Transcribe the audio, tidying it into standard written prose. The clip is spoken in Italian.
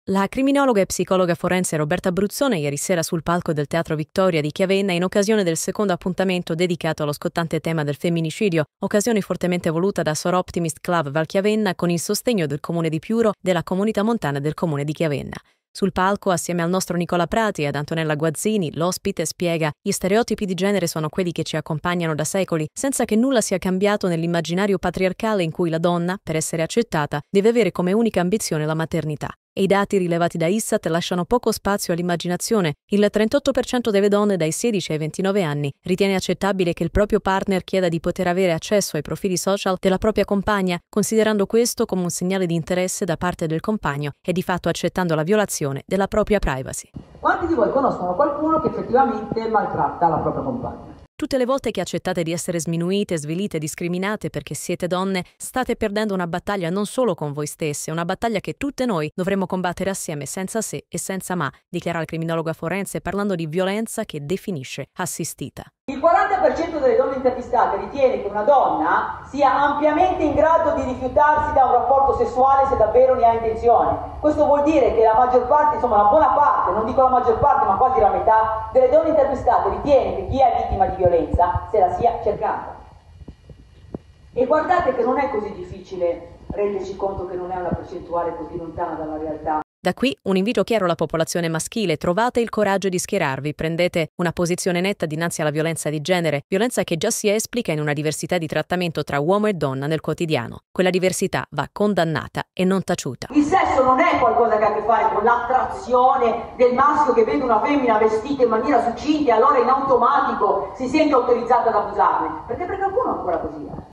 La criminologa e psicologa forense Roberta Bruzzone ieri sera sul palco del Teatro Victoria di Chiavenna in occasione del secondo appuntamento dedicato allo scottante tema del femminicidio, occasione fortemente voluta da Sor Optimist Club Val Chiavenna con il sostegno del Comune di Piuro, della Comunità Montana del Comune di Chiavenna. Sul palco, assieme al nostro Nicola Prati e ad Antonella Guazzini, l'ospite spiega: gli stereotipi di genere sono quelli che ci accompagnano da secoli, senza che nulla sia cambiato nell'immaginario patriarcale in cui la donna, per essere accettata, deve avere come unica ambizione la maternità. E i dati rilevati da ISTAT lasciano poco spazio all'immaginazione. Il 38% delle donne dai 16 ai 29 anni ritiene accettabile che il proprio partner chieda di poter avere accesso ai profili social della propria compagna, considerando questo come un segnale di interesse da parte del compagno e di fatto accettando la violazione della propria privacy. Quanti di voi conoscono qualcuno che effettivamente maltratta la propria compagna? Tutte le volte che accettate di essere sminuite, svilite, discriminate perché siete donne, state perdendo una battaglia non solo con voi stesse, una battaglia che tutte noi dovremmo combattere assieme senza se e senza ma, dichiara il criminologa forense parlando di violenza che definisce assistita. Il 40% delle donne intervistate ritiene che una donna sia ampiamente in grado di rifiutarsi da un rapporto sessuale se davvero ne ha intenzione. Questo vuol dire che la maggior parte, insomma una buona parte, non dico la maggior parte ma quasi la metà, delle donne intervistate ritiene che chi è vittima di violenza se la sia cercata. E guardate che non è così difficile renderci conto che non è una percentuale così lontana dalla realtà. Da qui un invito chiaro alla popolazione maschile: trovate il coraggio di schierarvi, prendete una posizione netta dinanzi alla violenza di genere, violenza che già si esplica in una diversità di trattamento tra uomo e donna nel quotidiano. Quella diversità va condannata e non taciuta. Il sesso non è qualcosa che ha a che fare con l'attrazione del maschio che vede una femmina vestita in maniera succinta e allora in automatico si sente autorizzata ad abusarne, perché per qualcuno è ancora così.